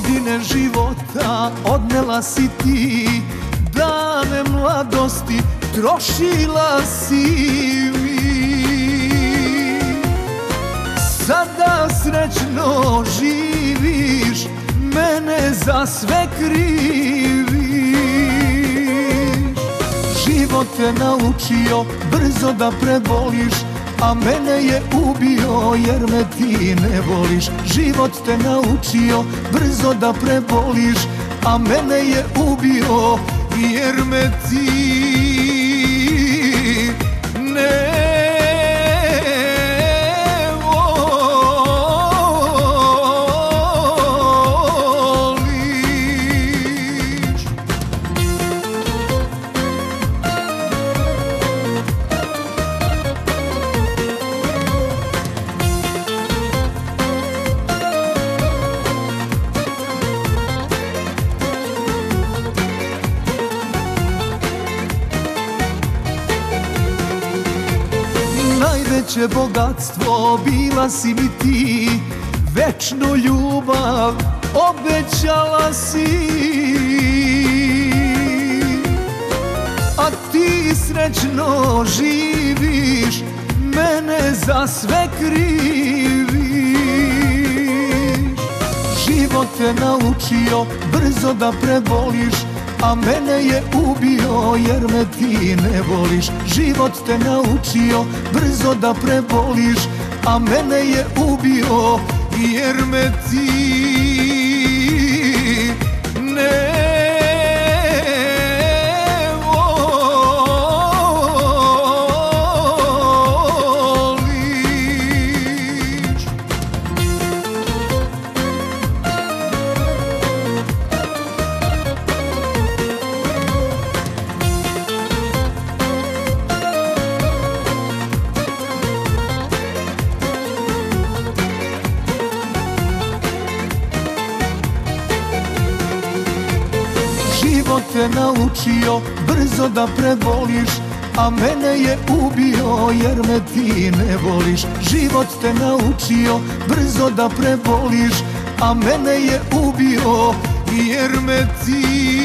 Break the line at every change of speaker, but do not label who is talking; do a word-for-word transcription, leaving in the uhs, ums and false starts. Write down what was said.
godine života odnela si ti, dane mladosti trošila si mi. Sada srećno živiš, mene za sve kriviš. Život te naučio brzo da preboliš, a mene je ubio jer me ti ne voliš. Život te naučio brzo da preboliš, a mene je ubio jer me ti ne najveće bogatstvo bila si mi ti, večnu ljubav obećala si, a ti srećno živiš, mene za sve kriviš. Život te naučio brzo da preboliš, a mene je ubio jer me ti ne voliš. Život te naučio brzo da preboliš, a mene je ubio jer me ti ne Život te naučio brzo da preboliš, a mene je ubio jer me ti ne voliš. Život te naučio brzo da preboliš, a mene je ubio jer me ti